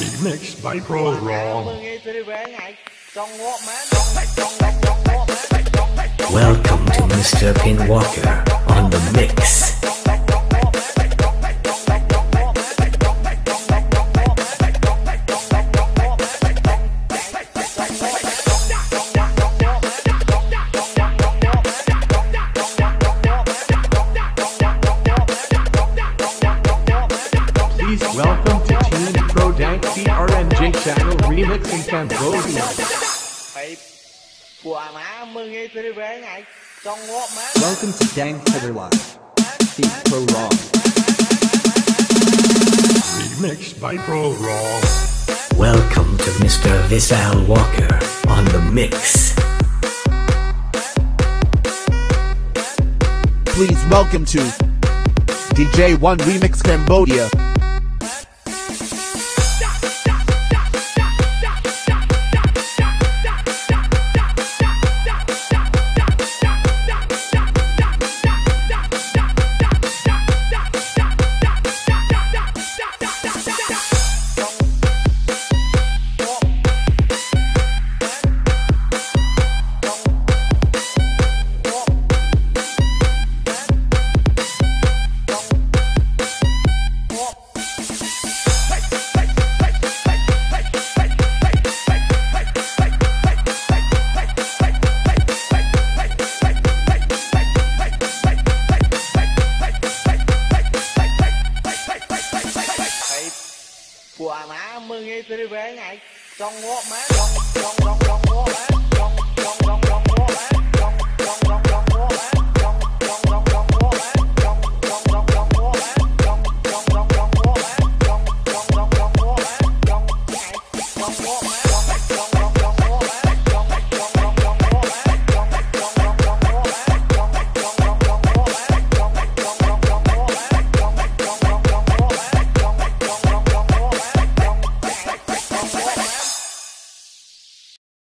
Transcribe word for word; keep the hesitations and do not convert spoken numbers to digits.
Remixed by Pro Wrong. Welcome to Mister Pinwalker on the mix. Please welcome to Team Pro Dank T R N J channel remix in Cambodia. Welcome to Dank Heather Live. Team Pro Wrong. Remixed by Pro Wrong. Welcome to Mister Vishal Walker on the mix. Please welcome to D J one Remix Cambodia. What?